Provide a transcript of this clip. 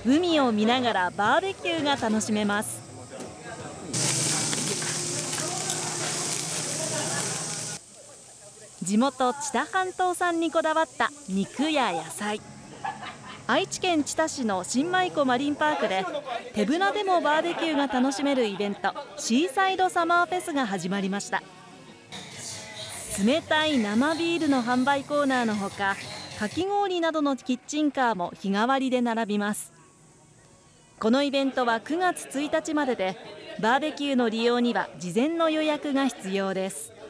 海を見ながらバーベキューが楽しめます。地元知多半島産にこだわった肉や野菜。愛知県知多市の新舞子マリンパークで手ぶらでもバーベキューが楽しめるイベント、シーサイドサマーフェスが始まりました。冷たい生ビールの販売コーナーのほか、かき氷などのキッチンカーも日替わりで並びます。このイベントは9月1日までで、バーベキューの利用には事前の予約が必要です。